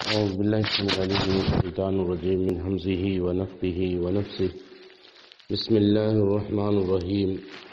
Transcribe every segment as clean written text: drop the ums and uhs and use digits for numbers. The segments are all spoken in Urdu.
أعوذ بالله السميع العليم من الشيطان الرجيم من همزه ونفخه ونفسه بسم الله الرحمن الرحيم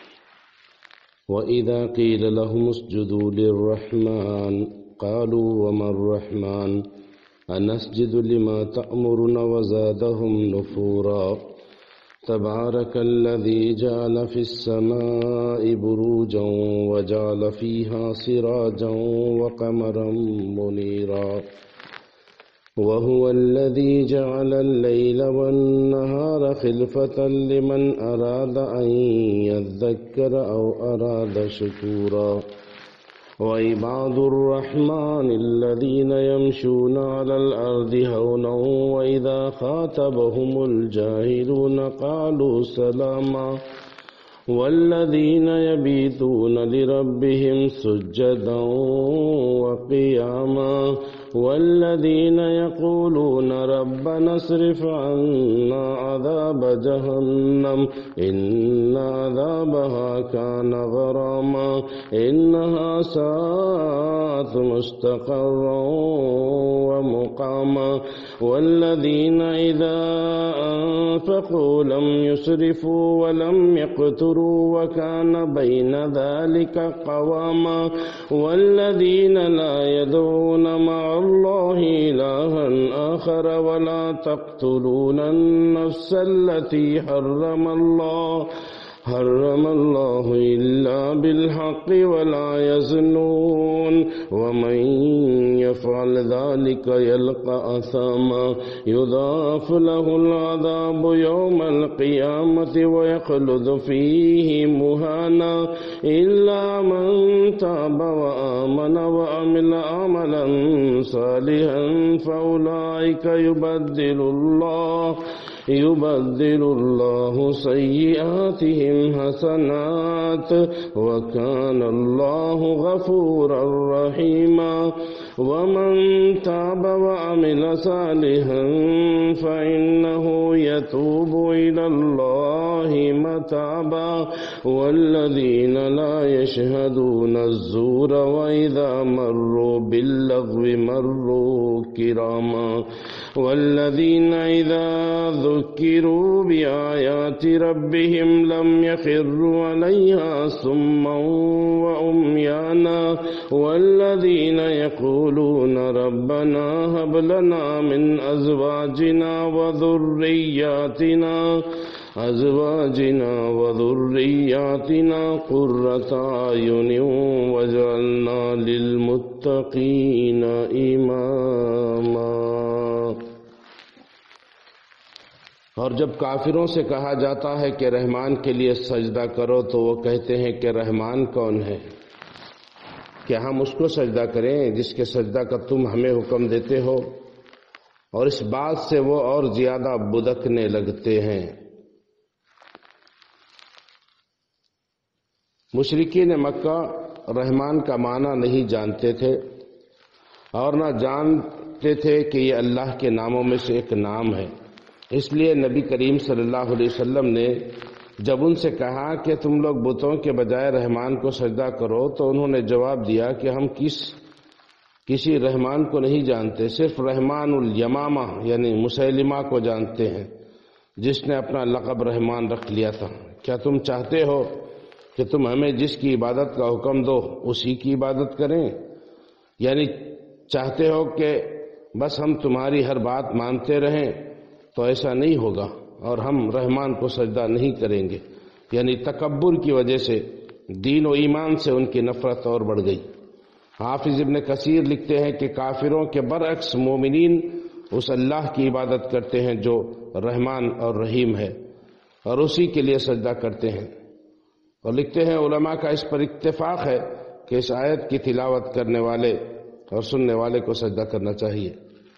وإذا قيل لهم اسجدوا للرحمن قالوا وما الرحمن أنسجد لما تأمرنا وزادهم نفورا تبارك الذي جعل في السماء بروجا وجعل فيها سراجا وقمرا منيرا وهو الذي جعل الليل والنهار خلفة لمن أراد أن يذكر أو أراد شكورا وعباد الرحمن الذين يمشون على الأرض هونا وإذا خاطبهم الجاهلون قالوا سلاما والذين يبيتون لربهم سجدا وقياما والذين يقولون ربنا اصرف عنا عذاب جهنم إن عذابها كان غراما إنها ساءت مستقرا ومقاما والذين إذا أنفقوا لم يسرفوا ولم يقتروا وكان بين ذلك قواما والذين لا يدعون مع الله إلها آخر ولا تقتلون النفس التي حرم الله إلا بالحق ولا يزنون ومن يفعل ذلك يلقى أثاما يضاعف له العذاب يوم القيامة ويخلد فيه مهانا إلا من تاب وآمن وعمل عملا صالحا فأولئك يبدل الله سيئاتهم حسنات وكان الله غفورا رحيما ومن تاب وعمل صالحا فإنه يتوب إلى الله متابا والذين لا يشهدون الزور وإذا مروا باللغو مروا كراما والذين إذا ذكروا بآيات ربهم لم يخروا عليها صما وعميانا والذين يقولون ربنا هب لنا من أزواجنا وذرياتنا قرة أعين واجعلنا للمتقين إماما۔ اور جب کافروں سے کہا جاتا ہے کہ رحمان کے لیے سجدہ کرو تو وہ کہتے ہیں کہ رحمان کون ہے؟ کیا ہم اس کو سجدہ کریں جس کے سجدہ کا تم ہمیں حکم دیتے ہو؟ اور اس بات سے وہ اور زیادہ بدکنے لگتے ہیں۔ مشرکین مکہ رحمان کا معنی نہیں جانتے تھے اور نہ جانتے تھے کہ یہ اللہ کے ناموں میں سے ایک نام ہے۔ اس لیے نبی کریم صلی اللہ علیہ وسلم نے جب ان سے کہا کہ تم لوگ بتوں کے بجائے رحمان کو سجدہ کرو تو انہوں نے جواب دیا کہ ہم کسی رحمان کو نہیں جانتے، صرف رحمان الیمامہ یعنی مسیلمہ کو جانتے ہیں جس نے اپنا لقب رحمان رکھ لیا تھا۔ کیا تم چاہتے ہو کہ تم ہمیں جس کی عبادت کا حکم دو اسی کی عبادت کریں؟ یعنی چاہتے ہو کہ بس ہم تمہاری ہر بات مانتے رہیں؟ تو ایسا نہیں ہوگا اور ہم رحمان کو سجدہ نہیں کریں گے۔ یعنی تکبر کی وجہ سے دین و ایمان سے ان کی نفرت اور بڑھ گئی۔ حافظ ابن کثیر لکھتے ہیں کہ کافروں کے برعکس مومنین اس اللہ کی عبادت کرتے ہیں جو رحمان اور رحیم ہے اور اسی کے لیے سجدہ کرتے ہیں۔ اور لکھتے ہیں علماء کا اس پر اتفاق ہے کہ اس آیت کی تلاوت کرنے والے اور سننے والے کو سجدہ کرنا چاہیے۔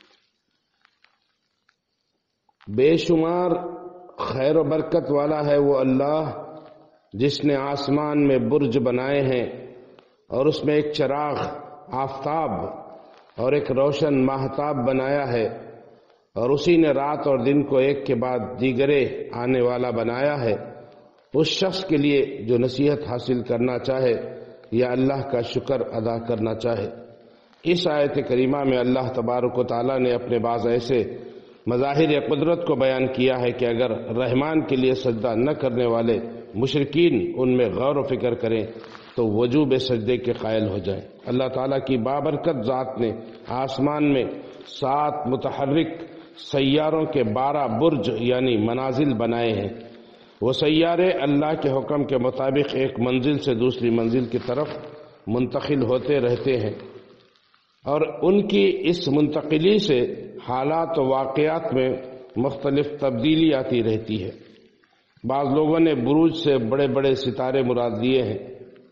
بے شمار خیر و برکت والا ہے وہ اللہ جس نے آسمان میں برج بنائے ہیں اور اس میں ایک چراغ آفتاب اور ایک روشن ماہتاب بنایا ہے اور اسی نے رات اور دن کو ایک کے بعد دیگرے آنے والا بنایا ہے۔ اس شخص کے لیے جو نصیحت حاصل کرنا چاہے یا اللہ کا شکر ادا کرنا چاہے۔ اس آیت کریمہ میں اللہ تبارک و تعالیٰ نے اپنے بعض ایسے مظاہر قدرت کو بیان کیا ہے کہ اگر رحمان کے لیے سجدہ نہ کرنے والے مشرکین ان میں غور و فکر کریں تو وجوب سجدے کے قائل ہو جائیں۔ اللہ تعالیٰ کی بابرکت ذات نے آسمان میں 7 متحرک سیاروں کے 12 برج یعنی منازل بنائے ہیں۔ وہ سیارے اللہ کے حکم کے مطابق ایک منزل سے دوسری منزل کی طرف منتقل ہوتے رہتے ہیں، اور ان کی اس منتقلی سے حالات و واقعات میں مختلف تبدیلی آتی رہتی ہے۔ بعض لوگوں نے بروج سے بڑے بڑے ستارے مراد لیے ہیں۔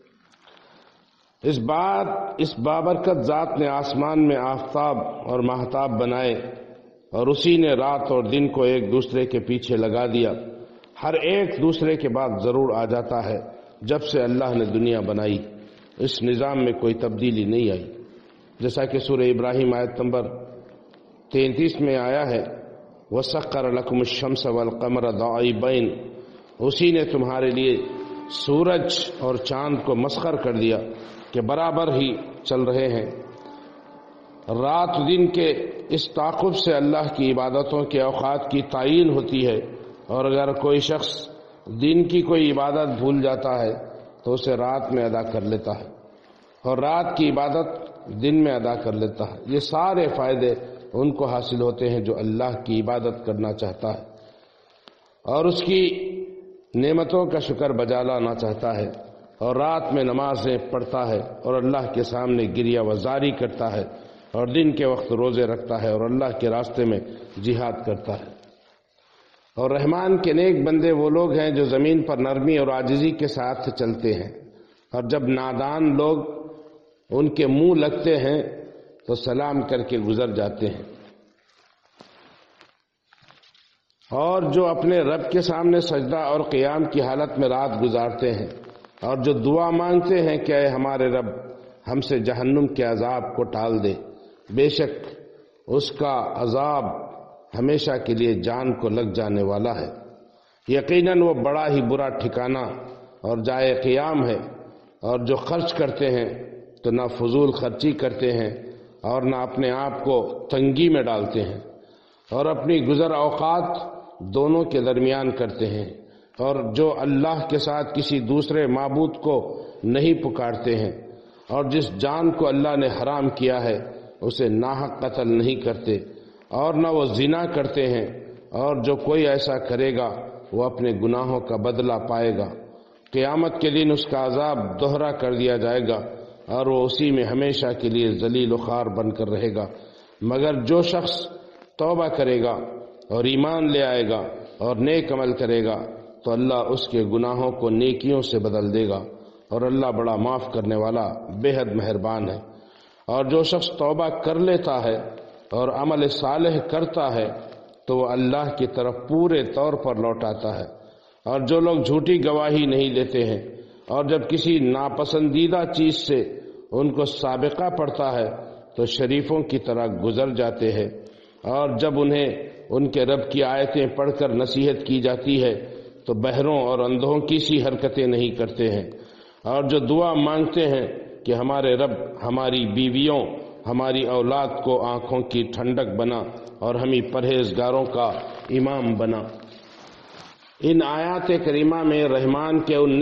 اس بابرکت ذات نے آسمان میں آفتاب اور ماہتاب بنائے، اور اسی نے رات اور دن کو ایک دوسرے کے پیچھے لگا دیا۔ ہر ایک دوسرے کے بعد ضرور آ جاتا ہے۔ جب سے اللہ نے دنیا بنائی اس نظام میں کوئی تبدیلی نہیں آئی، جیسا کہ سورہ ابراہیم آیت نمبر 33 میں آیا ہے، وَسَخَّرَ لَكُمُ الشَّمْسَ وَالْقَمَرَ دَائِبَيْنِ، اسی نے تمہارے لیے سورج اور چاند کو مسخر کر دیا کہ برابر ہی چل رہے ہیں۔ رات دن کے اس تعاقب سے اللہ کی عبادتوں کے اوقات کی تعین ہوتی ہے، اور اگر کوئی شخص دن کی کوئی عبادت بھول جاتا ہے تو اسے رات میں ادا کر لیتا ہے، اور رات کی عبادت دن میں ادا کر لیتا ہے۔ یہ سارے فائدے ان کو حاصل ہوتے ہیں جو اللہ کی عبادت کرنا چاہتا ہے اور اس کی نعمتوں کا شکر بجا لانا چاہتا ہے، اور رات میں نمازیں پڑھتا ہے اور اللہ کے سامنے گریہ وزاری کرتا ہے، اور دن کے وقت روزے رکھتا ہے اور اللہ کے راستے میں جہاد کرتا ہے۔ اور رحمان کے نیک بندے وہ لوگ ہیں جو زمین پر نرمی اور عاجزی کے ساتھ چلتے ہیں، اور جب نادان لوگ ان کے منہ لگتے ہیں تو سلام کر کے گزر جاتے ہیں، اور جو اپنے رب کے سامنے سجدہ اور قیام کی حالت میں رات گزارتے ہیں، اور جو دعا مانگتے ہیں کہ اے ہمارے رب ہم سے جہنم کے عذاب کو ٹال دے، بے شک اس کا عذاب ہمیشہ کے لیے جان کو لگ جانے والا ہے۔ یقیناً وہ بڑا ہی برا ٹھکانہ اور جائے قیام ہے۔ اور جو خرچ کرتے ہیں تو نہ فضول خرچی کرتے ہیں اور نہ اپنے آپ کو تنگی میں ڈالتے ہیں، اور اپنی گزر اوقات دونوں کے درمیان کرتے ہیں، اور جو اللہ کے ساتھ کسی دوسرے معبود کو نہیں پکارتے ہیں، اور جس جان کو اللہ نے حرام کیا ہے اسے ناحق قتل نہیں کرتے، اور نہ وہ زنا کرتے ہیں، اور جو کوئی ایسا کرے گا وہ اپنے گناہوں کا بدلہ پائے گا۔ قیامت کے دن اس کا عذاب دوہرا کر دیا جائے گا اور وہ اسی میں ہمیشہ کے لیے ذلیل و خوار بن کر رہے گا، مگر جو شخص توبہ کرے گا اور ایمان لے آئے گا اور نیک عمل کرے گا تو اللہ اس کے گناہوں کو نیکیوں سے بدل دے گا، اور اللہ بڑا معاف کرنے والا بے حد مہربان ہے۔ اور جو شخص توبہ کر لیتا ہے اور عمل صالح کرتا ہے تو وہ اللہ کی طرف پورے طور پر لوٹ آتا ہے۔ اور جو لوگ جھوٹی گواہی نہیں دیتے ہیں اور جب کسی ناپسندیدہ چیز سے ان کو سابقہ پڑتا ہے تو شریفوں کی طرح گزر جاتے ہیں، اور جب انہیں ان کے رب کی آیتیں پڑھ کر نصیحت کی جاتی ہے تو بہروں اور اندھوں کی سی حرکتیں نہیں کرتے ہیں، اور جو دعا مانگتے ہیں کہ ہمارے رب ہماری بیویوں ہماری اولاد کو آنکھوں کی ٹھنڈک بنا اور ہمیں پرہیزگاروں کا امام بنا۔ ان آیات کریمہ میں رحمان کے ان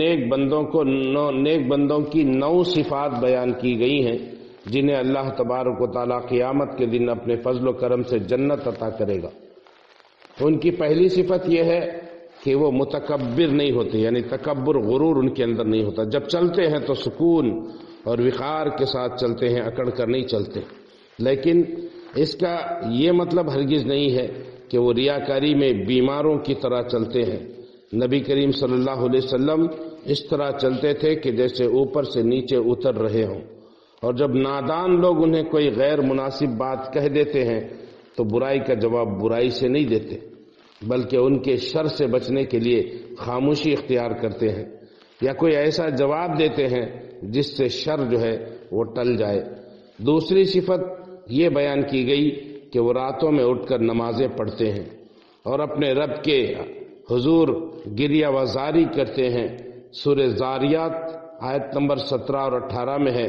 نیک بندوں کی 9 صفات بیان کی گئی ہیں جنہیں اللہ تبارک و تعالیٰ قیامت کے دن اپنے فضل و کرم سے جنت عطا کرے گا۔ ان کی پہلی صفت یہ ہے کہ وہ متکبر نہیں ہوتے، یعنی تکبر غرور ان کے اندر نہیں ہوتا۔ جب چلتے ہیں تو سکون اور وقار کے ساتھ چلتے ہیں، اکڑ کر نہیں چلتے۔ لیکن اس کا یہ مطلب ہرگز نہیں ہے کہ وہ ریاکاری میں بیماروں کی طرح چلتے ہیں۔ نبی کریم صلی اللہ علیہ وسلم اس طرح چلتے تھے کہ جیسے اوپر سے نیچے اتر رہے ہوں، اور جب نادان لوگ انہیں کوئی غیر مناسب بات کہہ دیتے ہیں تو برائی کا جواب برائی سے نہیں دیتے، بلکہ ان کے شر سے بچنے کے لیے خاموشی اختیار کرتے ہیں، یا کوئی ایسا جواب دیتے ہیں جس سے شر جو ہے وہ ٹل جائے۔ دوسری صفت یہ بیان کی گئی کہ وہ راتوں میں اٹھ کر نمازیں پڑھتے ہیں اور اپنے رب کے حضور گریہ وزاری کرتے ہیں۔ سورہ زاریات آیت نمبر 17 اور 18 میں ہے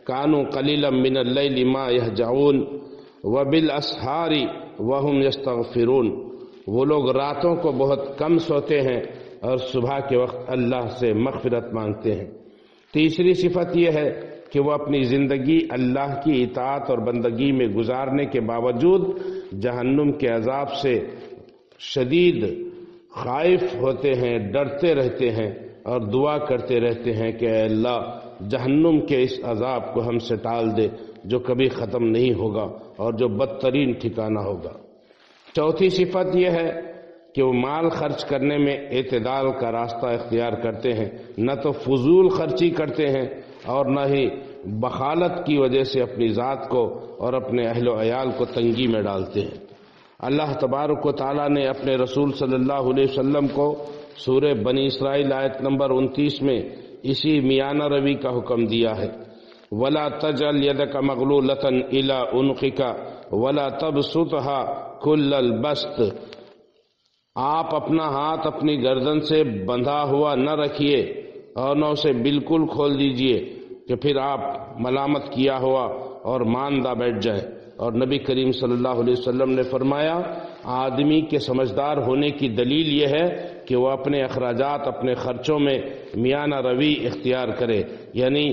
کانوا قلیلا من اللیل ما یہجعون وبالاسحار وهم یستغفرون، وہ لوگ راتوں کو بہت کم سوتے ہیں اور صبح کے وقت اللہ سے مغفرت مانگتے ہیں۔ تیسری صفت یہ ہے کہ وہ اپنی زندگی اللہ کی اطاعت اور بندگی میں گزارنے کے باوجود جہنم کے عذاب سے شدید خائف ہوتے ہیں، ڈرتے رہتے ہیں اور دعا کرتے رہتے ہیں کہ اے اللہ جہنم کے اس عذاب کو ہم سے ٹال دے جو کبھی ختم نہیں ہوگا اور جو بدترین ٹھکانہ ہوگا۔ چوتھی صفت یہ ہے کہ وہ مال خرچ کرنے میں اعتدال کا راستہ اختیار کرتے ہیں، نہ تو فضول خرچی کرتے ہیں اور نہ ہی بخالت کی وجہ سے اپنی ذات کو اور اپنے اہل و عیال کو تنگی میں ڈالتے ہیں۔ اللہ تبارک و تعالیٰ نے اپنے رسول صلی اللہ علیہ وسلم کو سورہ بنی اسرائیل آیت نمبر 29 میں اسی میانہ روی کا حکم دیا ہے۔ وَلَا تَجْعَلْ يَدَكَ مَغْلُولَةً إِلَىٰ عُنُقِكَ وَلَا تَبْسُطْهَا كُلَّ الْبَسْطِ، آپ اپنا ہاتھ اپنی گردن سے بندھا ہوا نہ رکھیے اور نہ اسے بالکل کھول دیجئے کہ پھر آپ ملامت کیا ہوا اور ماندہ بیٹھ جائیں۔ اور نبی کریم صلی اللہ علیہ وسلم نے فرمایا آدمی کے سمجھدار ہونے کی دلیل یہ ہے کہ وہ اپنے اخراجات، اپنے خرچوں میں میانہ روی اختیار کرے، یعنی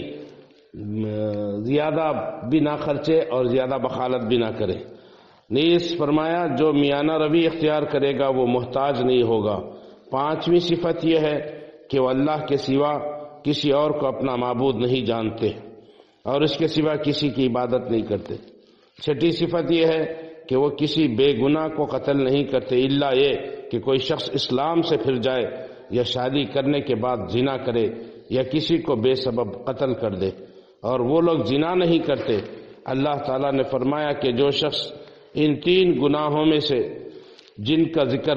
زیادہ بھی نہ خرچے اور زیادہ بخالت بھی نہ کرے۔ نیز فرمایا جو میانہ روی اختیار کرے گا وہ محتاج نہیں ہوگا۔ پانچویں صفت یہ ہے کہ وہ اللہ کے سوا کسی اور کو اپنا معبود نہیں جانتے اور اس کے سوا کسی کی عبادت نہیں کرتے۔ چھٹی صفت یہ ہے کہ وہ کسی بے گناہ کو قتل نہیں کرتے الا یہ کہ کوئی شخص اسلام سے پھر جائے یا شادی کرنے کے بعد زنا کرے یا کسی کو بے سبب قتل کر دے، اور وہ لوگ زنا نہیں کرتے۔ اللہ تعالیٰ نے فرمایا کہ جو شخص ان تین گناہوں میں سے جن کا ذکر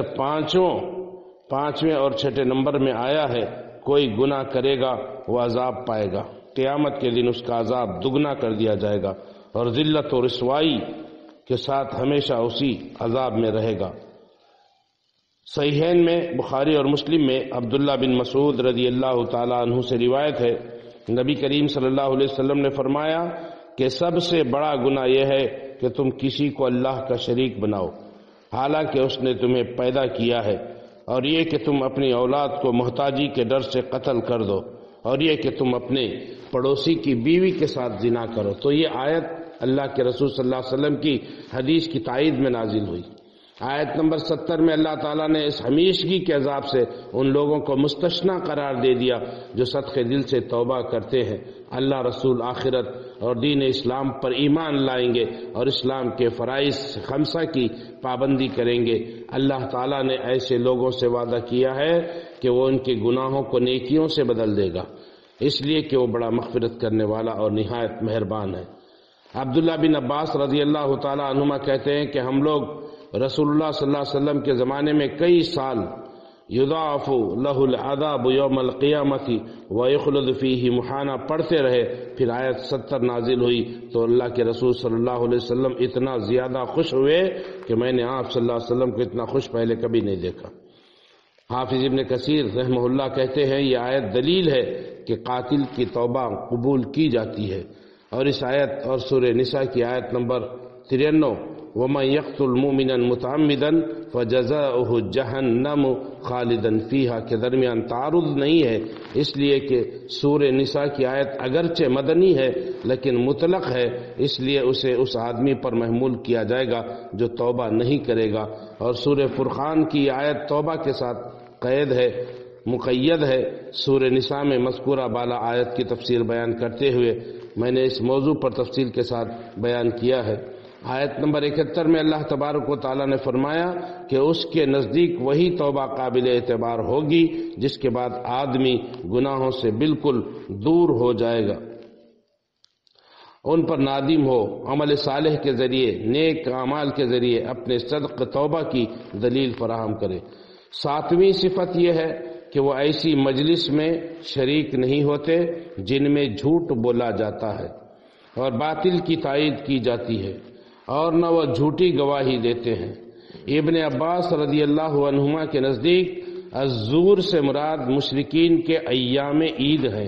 پانچویں اور چھٹے نمبر میں آیا ہے کوئی گناہ کرے گا وہ عذاب پائے گا، قیامت کے دن اس کا عذاب دگنا کر دیا جائے گا اور ذلت و رسوائی کے ساتھ ہمیشہ اسی عذاب میں رہے گا۔ صحیحین میں بخاری اور مسلم میں عبداللہ بن مسعود رضی اللہ تعالیٰ عنہ سے روایت ہے، نبی کریم صلی اللہ علیہ وسلم نے فرمایا کہ سب سے بڑا گناہ یہ ہے کہ تم کسی کو اللہ کا شریک بناؤ حالانکہ اس نے تمہیں پیدا کیا ہے، اور یہ کہ تم اپنی اولاد کو محتاجی کے ڈر سے قتل کر دو، اور یہ کہ تم اپنے پڑوسی کی بیوی کے ساتھ زنا کرو۔ تو یہ آیت اللہ کے رسول صلی اللہ علیہ وسلم کی حدیث کی تائید میں نازل ہوئی۔ آیت نمبر 70 میں اللہ تعالیٰ نے اس ہمیشگی کے عذاب سے ان لوگوں کو مستثنی قرار دے دیا جو صدقے دل سے توبہ کرتے ہیں، اللہ، رسول، آخرت اور دین اسلام پر ایمان لائیں گے اور اسلام کے فرائض خمسہ کی پابندی کریں گے۔ اللہ تعالیٰ نے ایسے لوگوں سے وعدہ کیا ہے کہ وہ ان کے گناہوں کو نیکیوں سے بدل دے گا، اس لیے کہ وہ بڑا مغفرت کرنے والا اور نہایت مہربان ہے۔ عبداللہ بن عباس رضی اللہ تعالیٰ عنہما کہتے ہیں کہ ہم لوگ رسول اللہ صلی اللہ علیہ وسلم کے زمانے میں کئی سال یضاعف لہ العذاب یوم القیامت ویخلد فیہ محانہ پڑھتے رہے، پھر آیت 70 نازل ہوئی تو اللہ کے رسول صلی اللہ علیہ وسلم اتنا زیادہ خوش ہوئے کہ میں نے آپ صلی اللہ علیہ وسلم کو اتنا خوش پہلے کبھی نہیں دیکھا۔ حافظ ابن کثیر رحمہ اللہ کہتے ہیں یہ آیت دلیل ہے کہ قاتل کی توبہ قبول کی جاتی ہے، اور اس آیت اور سورہ نساء کی آیت نمبر 93 وَمَنْ يَقْتُلْ مُؤْمِنًا مُتَعَمِّدًا فَجَزَاؤُهُ جَهَنَّمُ خَالِدًا فِيهَا کے درمیان تعارض نہیں ہے، اس لیے کہ سورہ نساء کی آیت اگرچہ مدنی ہے لیکن مطلق ہے، اس لیے اسے اس آدمی پر محمول کیا جائے گا جو توبہ نہیں کرے گا، اور سورہ فرقان کی آیت توبہ کے ساتھ قید ہے، مقید ہے۔ سورہ نساء میں مذکورہ بالا آیت کی تفسیر بیان کرتے ہوئے میں نے اس موضوع پر تفصیل کے ساتھ بیان کیا ہے۔ آیت نمبر 71 میں اللہ تبارک و تعالیٰ نے فرمایا کہ اس کے نزدیک وہی توبہ قابل اعتبار ہوگی جس کے بعد آدمی گناہوں سے بالکل دور ہو جائے گا، ان پر نادم ہو، عمل صالح کے ذریعے، نیک اعمال کے ذریعے اپنے صدق توبہ کی دلیل فراہم کرے۔ 7ویں صفت یہ ہے کہ وہ ایسی مجلس میں شریک نہیں ہوتے جن میں جھوٹ بولا جاتا ہے اور باطل کی تائید کی جاتی ہے، اور نہ وہ جھوٹی گواہی دیتے ہیں۔ ابن عباس رضی اللہ عنہما کے نزدیک الزور سے مراد مشرکین کے ایام عید ہے،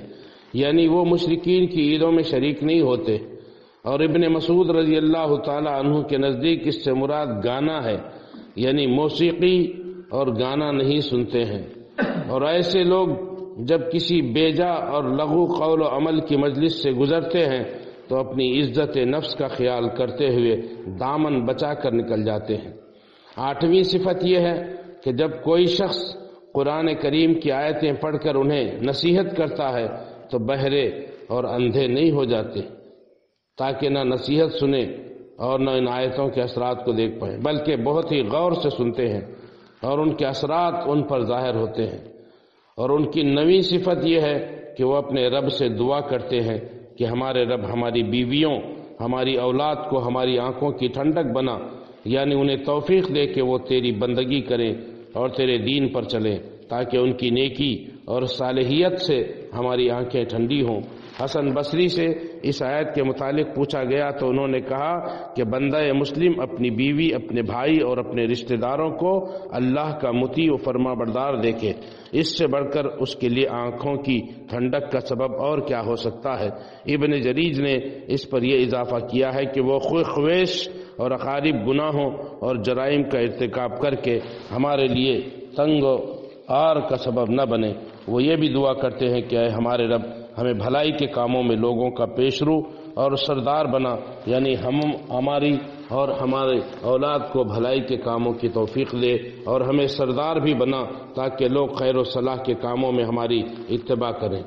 یعنی وہ مشرکین کی عیدوں میں شریک نہیں ہوتے۔ اور ابن مسعود رضی اللہ تعالی عنہ کے نزدیک اس سے مراد گانا ہے، یعنی موسیقی اور گانا نہیں سنتے ہیں۔ اور ایسے لوگ جب کسی بیجا اور لغو قول و عمل کی مجلس سے گزرتے ہیں تو اپنی عزت نفس کا خیال کرتے ہوئے دامن بچا کر نکل جاتے ہیں۔ 8ویں صفت یہ ہے کہ جب کوئی شخص قرآن کریم کی آیتیں پڑھ کر انہیں نصیحت کرتا ہے تو بہرے اور اندھے نہیں ہو جاتے، تاکہ نہ نصیحت سنیں اور نہ ان آیتوں کے اثرات کو دیکھ پائیں، بلکہ بہت ہی غور سے سنتے ہیں اور ان کے اثرات ان پر ظاہر ہوتے ہیں۔ اور ان کی 9ویں صفت یہ ہے کہ وہ اپنے رب سے دعا کرتے ہیں کہ ہمارے رب ہماری بیویوں، ہماری اولاد کو ہماری آنکھوں کی ٹھنڈک بنا، یعنی انہیں توفیق دے کہ وہ تیری بندگی کریں اور تیرے دین پر چلیں، تاکہ ان کی نیکی اور صالحیت سے ہماری آنکھیں ٹھنڈی ہوں۔ حسن بصری سے اس آیت کے متعلق پوچھا گیا تو انہوں نے کہا کہ بندہ مسلم اپنی بیوی، اپنے بھائی اور اپنے رشتہ داروں کو اللہ کا مطیع و فرما بردار دیکھے، اس سے بڑھ کر اس کے لیے آنکھوں کی ٹھنڈک کا سبب اور کیا ہو سکتا ہے۔ ابن جریج نے اس پر یہ اضافہ کیا ہے کہ وہ خویش اور اقارب گناہوں اور جرائم کا ارتکاب کر کے ہمارے لیے تنگ و آر کا سبب نہ بنے۔ وہ یہ بھی دعا کرتے ہیں کہ اے ہمارے رب ہمیں بھلائی کے کاموں میں لوگوں کا پیشرو اور سردار بنا، یعنی ہماری اور ہمارے اولاد کو بھلائی کے کاموں کی توفیق دے اور ہمیں سردار بھی بنا تاکہ لوگ خیر و صلاح کے کاموں میں ہماری اتباع کریں۔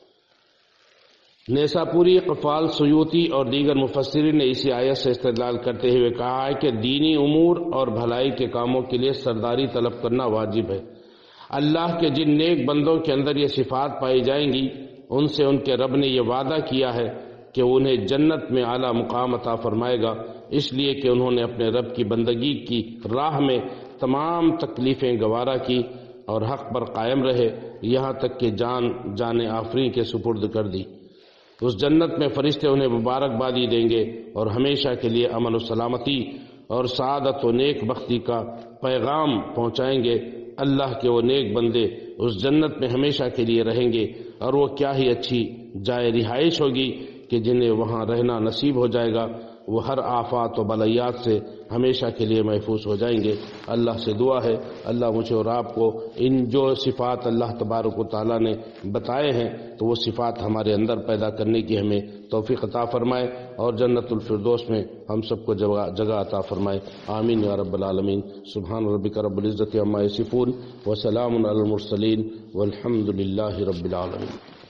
نیساپوری، قفال، سیوطی اور دیگر مفسرین نے اسی آیت سے استدلال کرتے ہوئے کہا ہے کہ دینی امور اور بھلائی کے کاموں کے لیے سرداری طلب کرنا واجب ہے۔ اللہ کے جن نیک بندوں کے اندر یہ صفات پائی جائیں گی ان سے ان کے رب نے یہ وعدہ کیا ہے کہ انہیں جنت میں اعلیٰ مقام عطا فرمائے گا، اس لیے کہ انہوں نے اپنے رب کی بندگی کی راہ میں تمام تکلیفیں گوارا کی اور حق پر قائم رہے، یہاں تک کہ جان آفرین کے سپرد کر دی۔ اس جنت میں فرشتے انہیں مبارکبادی دیں گے اور ہمیشہ کے لیے امن و سلامتی اور سعادت و نیک بختی کا پیغام پہنچائیں گے۔ اللہ کے وہ نیک بندے اس جنت میں ہمیشہ کے لیے رہیں گے، اور وہ کیا ہی اچھی جائے رہائش ہوگی کہ جنہیں وہاں رہنا نصیب ہو جائے گا، وہ ہر آفات و بلیات سے ہمیشہ کے لیے محفوظ ہو جائیں گے۔ اللہ سے دعا ہے اللہ مجھے اور آپ کو ان جو صفات اللہ تبارک و تعالیٰ نے بتائے ہیں تو وہ صفات ہمارے اندر پیدا کرنے کی ہمیں توفیق عطا فرمائے اور جنت الفردوس میں ہم سب کو جگہ عطا فرمائے۔ آمین یا رب العالمین۔ سبحان ربک رب العزت عما یصفون وسلام علی المرسلین والحمد للہ رب العالمین۔